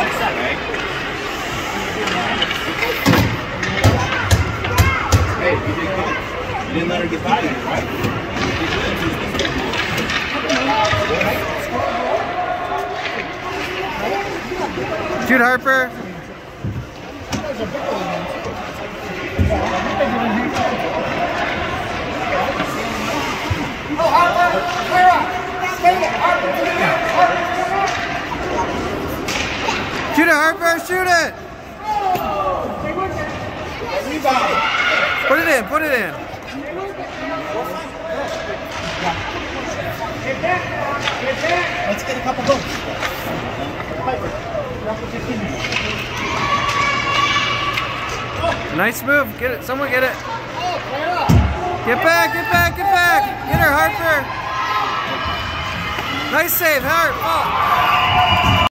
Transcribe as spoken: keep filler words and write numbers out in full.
Hey, you did good. You didn't let her get by you, right? Shoot, Harper. Oh, Harper, clear up. Stay there, Harper. Shoot it, Harper. Shoot it. Put it in. Put it in. Let's get a couple goals. Nice move. Get it. Someone get it. Get back. Get back. Get back. Get her, Harper. Nice save, Harper. Oh.